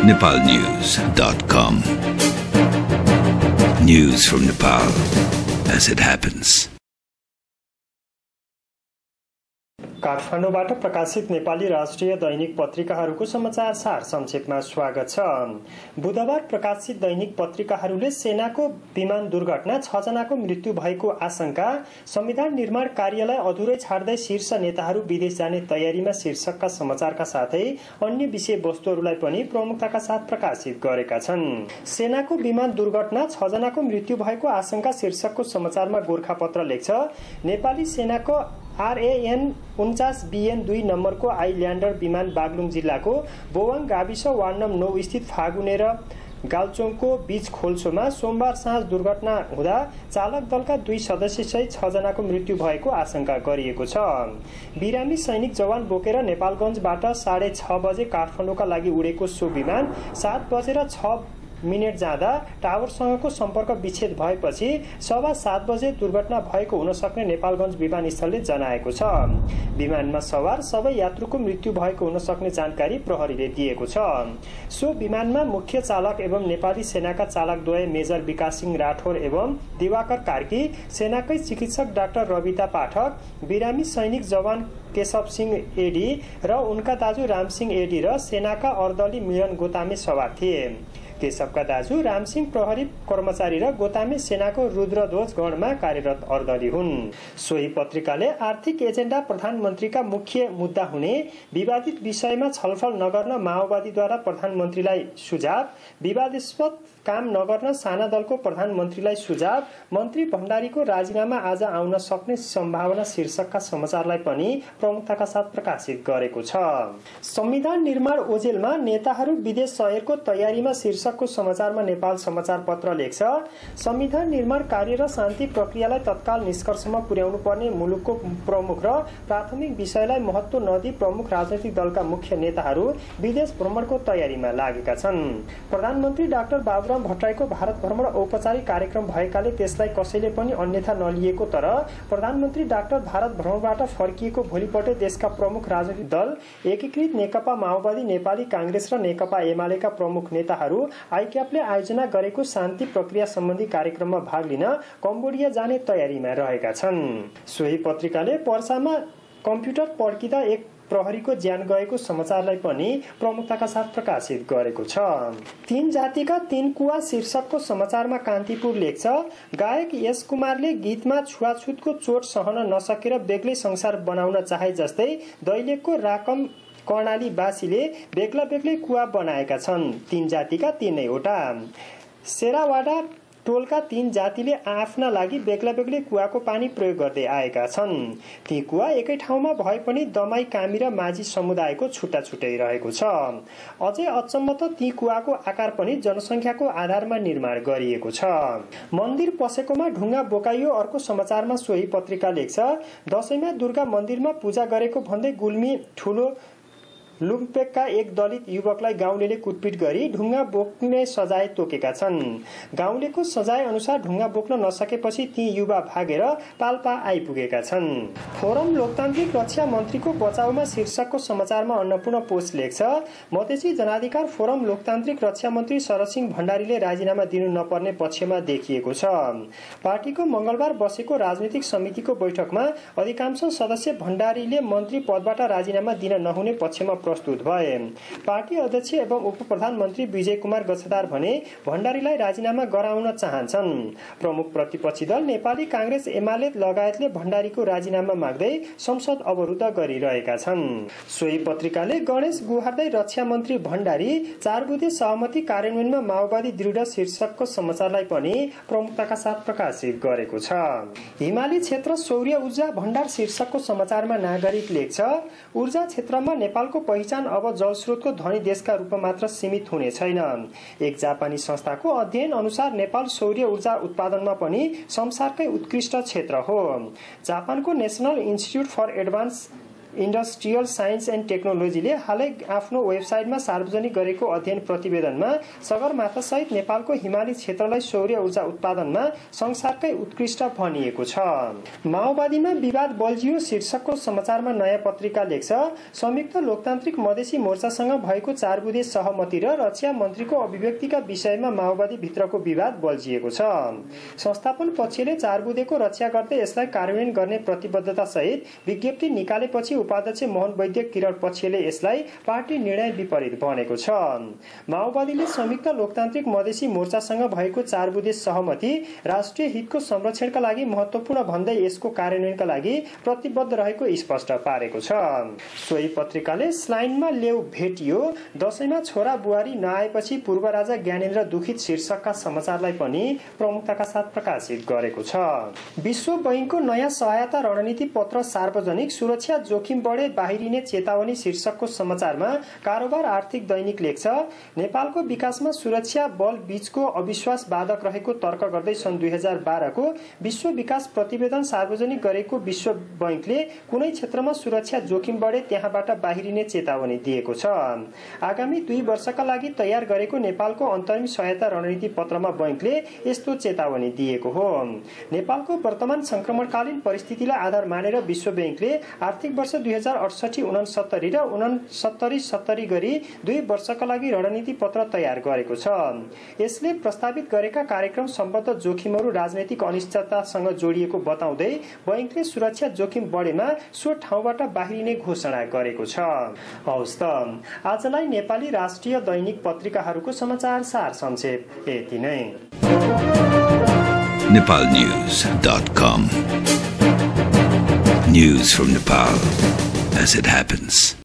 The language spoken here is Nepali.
nepalnews.com. News from Nepal as it happens. काठमाडौँबाट प्रकाशित नेपाली राष्ट्रिय दैनिक पत्रिकाहरूको समाचार सार संक्षेपमा स्वागत छ। बुधबार प्रकाशित दैनिक पत्रिकाहरूले सेनाको विमान दुर्घटना 6 जनाको मृत्यु भएको आशंका, संविधान निर्माण कार्यलाई अधुरै छाड्दै शीर्ष नेताहरू विदेश जाने तयारीमा शीर्षकका समाचारका साथै अन्य विषयवस्तुहरूलाई पनि प्रमुखताका साथ प्रकाशित गरेका छन्। सेनाको विमान दुर्घटना 6 जनाको मृत्यु भएको आशंका शीर्षकको समाचारमा गोरखापत्र लेख्छ, नेपाली सेनाको RAN 49 BN2 नम्बरको आइल्यान्डर विमान बागलुङ जिल्लाको बोवाङ गाविस वार्ड नम्बर 9 स्थित फागुने र गाल्चोङको बीच खोल्सोमा सोमबार साँझ दुर्घटना हुँदा चालक दलका 2 सदस्यसहित 6 जनाको मृत्यु भएको आशंका गरिएको छ। बिरामी सैनिक जवान बोकेर नेपालगञ्जबाट 6:30 बजे काठमाडौँका लागि उडेको सो विमान 7:06 जाँदा टावरसँगको सम्पर्क विच्छेद भएपछि 7:15 बजे दुर्घटना भएको हुन सक्ने नेपालगञ्ज विमानस्थलले जनाएको छ। विमानमा सवार सबै यात्रुको मृत्यु भएको हुन सक्ने जानकारी प्रहरीले दिएको छ। सो विमानमा मुख्य चालक एवं नेपाली सेनाका चालकद्वय मेजर विकास सिंह राठौर एवं दिवाकर कार्की, सेनाकै चिकित्सक डाक्टर रविता पाठक, बिरामी सैनिक जवान केशव सिंह एडी र उनका दाजु राम सिंह एडी र सेनाका अर्दली मिलन गोतामे सवार थिए। केशवका दाजु रामसिंह प्रहरी कर्मचारी र गोतामे सेनाको रुद्रध्वज गणमा कार्यरत अर्दली हुन्। सोही पत्रिकाले आर्थिक एजेन्डा प्रधानमन्त्रीका मुख्य मुद्दा हुने विवादित विषयमा छलफल नगर्न माओवादीद्वारा प्रधानमन्त्रीलाई सुझाव, विवादास्पद काम नगर्न साना दलको प्रधानमन्त्रीलाई सुझाव, मन्त्री भण्डारीको राजीनामा आज आउन सक्ने सम्भावना शीर्षकका समाचारलाई पनि प्रमुखताका साथ प्रकाशित गरेको छ। संविधान निर्माण ओझेलमा नेताहरू विदेश सहेरको तयारीमा शीर्षकको समाचारमा नेपाल समाचार पत्र लेख्छ, संविधान निर्माण कार्य र शान्ति प्रक्रियालाई तत्काल निष्कर्षमा पुर्याउनु पर्ने मुलुकको प्रमुख र प्राथमिक विषयलाई महत्त्व नदिई प्रमुख राजनैतिक दलका मुख्य नेताहरू विदेश भ्रमणको तयारीमा लागेका छन्। प्रधानमन्त्री डाक्टर बाबुराम भट्टराईको भारत भ्रमण औपचारिक कार्यक्रम भएकाले त्यसलाई कसैले पनि अन्यथा नलिएको, तर प्रधानमन्त्री डाक्टर भारत भ्रमणबाट फर्किएको भोलिपल्टै देशका प्रमुख राजनैतिक दल एकीकृत नेकपा माओवादी, नेपाली कांग्रेस र नेकपा एमालेका प्रमुख नेताहरू आइक्यापले आयोजना गरेको शान्ति प्रक्रिया सम्बन्धी कार्यक्रममा भाग लिन कम्बोडिया जाने तयारीमा रहेका छन्। सोही पत्रिकाले पर्सामा कम्प्युटर पड्किँदा एक प्रहरीको ज्यान गएको समाचारलाई पनि प्रमुखताका साथ प्रकाशित गरेको छ। 3 जातिका 3 कुवा शीर्षकको समाचारमा कान्तिपुर लेख्छ, गायक यश कुमारले गीतमा छुवाछुतको चोट सहन नसकेर बेग्लै संसार बनाउन चाहे जस्तै दैलेखको राकम कर्णालीवासीले बेग्ला बेग्लै कुवा बनाएका छन्। 3 जातिका 3 वटा सेरावाडा टोलका 3 जातिले आफ्ना लागि बेग्ला बेग्लै कुवाको पानी प्रयोग गर्दै आएका छन्। ती कुवा एकै ठाउँमा भए पनि दमाई, कामी र माझी समुदायको छुट्टा छुट्टै रहेको छ। अझै अचम्म त ती कुवाको आकार पनि जनसङ्ख्याको आधारमा निर्माण गरिएको छ। मन्दिर पसेकोमा ढुङ्गा बोकाइयो, अर्को समाचारमा सोही पत्रिका लेख्छ, दशैंमा दुर्गा मन्दिरमा पूजा गरेको भन्दै गुल्मी ठुलो लुम्पेकका एक दलित युवकलाई गाउँलेले कुटपिट गरी ढुङ्गा बोक्ने सजाय तोकेका छन्। गाउँलेको सजाय अनुसार ढुङ्गा बोक्न नसकेपछि ती युवा भागेर पाल्पा आइपुगेका छन्। फोरम लोकतान्त्रिक रक्षा मन्त्रीको बचाउमा शीर्षकको समाचारमा अन्नपूर्ण पोस्ट लेख्छ, मधेसी जनाधिकार फोरम लोकतान्त्रिक रक्षा मन्त्री शरदसिंह भण्डारीले राजीनामा दिनु नपर्ने पक्षमा देखिएको छ। पार्टीको मंगलबार बसेको राजनीतिक समितिको बैठकमा अधिकांश सदस्य भण्डारीले मन्त्री पदबाट राजीनामा दिन नहुने पक्षमा प्रस्तुत भए। पार्टी अध्यक्ष एवं उप प्रधानमन्त्री विजय कुमार गच्छदार भने भण्डारीलाई राजीनामा गराउन चाहन्छन्। प्रमुख प्रतिपक्षी दल नेपाली कांग्रेस एमाले लगायतले भण्डारीको राजीनामा माग्दै संसद अवरुद्ध गरिरहेका छन्। सोही पत्रिकाले गणेश गुहार्दै रक्षा मन्त्री भण्डारी 4 बुँदे सहमति कार्यान्वयनमा माओवादी दृढ शीर्षकको समाचारलाई पनि प्रमुखताका साथ प्रकाशित गरेको छ। हिमाली क्षेत्र सौर्य ऊर्जा भण्डार शीर्षकको समाचारमा नागरिक लेख्छ, ऊर्जा क्षेत्रमा नेपालको पहिचान अब जलस्रोतको धनी देशका रूपमा मात्र सीमित हुने छैन। एक जापानी संस्थाको अध्ययन अनुसार नेपाल सौर्य ऊर्जा उत्पादनमा पनि संसारकै उत्कृष्ट क्षेत्र हो। जापानको National Institute for Advanced Industrial Science and टेक्नोलोजीले हालै आफ्नो वेबसाइटमा सार्वजनिक गरेको अध्ययन प्रतिवेदनमा सगरमाथा सहित नेपालको हिमाली क्षेत्रलाई सौर्य ऊर्जा उत्पादनमा संसारकै उत्कृष्ट भनिएको छ। माओवादीमा विवाद बल्झियो शीर्षकको समाचारमा नयाँ पत्रिका लेख्छ, संयुक्त लोकतान्त्रिक मधेसी मोर्चासँग भएको 4 बुँदे सहमति र रक्षा मन्त्रीको अभिव्यक्तिका विषयमा माओवादी भित्रको विवाद बल्झिएको छ। संस्थापन पक्षले 4 बुँदेको रक्षा गर्दै यसलाई कार्यान्वयन गर्ने प्रतिबद्धता सहित विज्ञप्ति निकालेपछि उपाध्यक्ष मोहन वैद्य किरण पक्षले यसलाई पार्टी निर्णय विपरीत भनेको छ। माओवादीले संयुक्त लोकतान्त्रिक मधेसी मोर्चासँग भएको 4 बुँदे सहमति राष्ट्रिय हितको संरक्षणका लागि महत्त्वपूर्ण भन्दै यसको कार्यान्वयनका लागि प्रतिबद्ध रहेको स्पष्ट पारेको छ। सोही पत्रिकाले स्लाइनमा लेउ भेटियो, दशैंमा छोरा बुहारी नआएपछि पूर्व राजा ज्ञानेन्द्र दुखित शीर्षकका समाचारलाई पनि प्रमुखताका साथ प्रकाशित गरेको छ। विश्व बैंकको नयाँ सहायता रणनीति पत्र सार्वजनिक, सुरक्षा जोखिम बढे बाहिरिने चेतावनी शीर्षकको समाचारमा कारोबार आर्थिक दैनिक लेख्छ, नेपालको विकासमा सुरक्षा बल बीचको अविश्वास बाधक रहेको तर्क गर्दै सन् 2012 को विश्व विकास प्रतिवेदन सार्वजनिक गरेको विश्व बैंकले कुनै क्षेत्रमा सुरक्षा जोखिम बढे त्यहाँबाट बाहिरिने चेतावनी दिएको छ। आगामी 2 वर्षका लागि तयार गरेको नेपालको अन्तरिम सहायता रणनीति पत्रमा बैंकले यस्तो चेतावनी दिएको हो। नेपालको वर्तमान संक्रमणकालीन परिस्थितिलाई आधार मानेर विश्व बैंकले आर्थिक वर्ष 2068-69 र 69-70 गरी 2 वर्षका लागि रणनीति पत्र तयार गरेको छ। यसले प्रस्तावित गरेका कार्यक्रम सम्बद्ध जोखिमहरू राजनैतिक अनिश्चिततासँग जोडिएको बताउँदै बैंकले सुरक्षा जोखिम बढेमा सो ठाउँबाट बाहिरिने घोषणा गरेको छ। हवस् त, आजलाई नेपाली राष्ट्रिय दैनिक पत्रिकाहरूको समाचार सार संक्षेप यति नै। nepalnews.com. News from Nepal as it happens.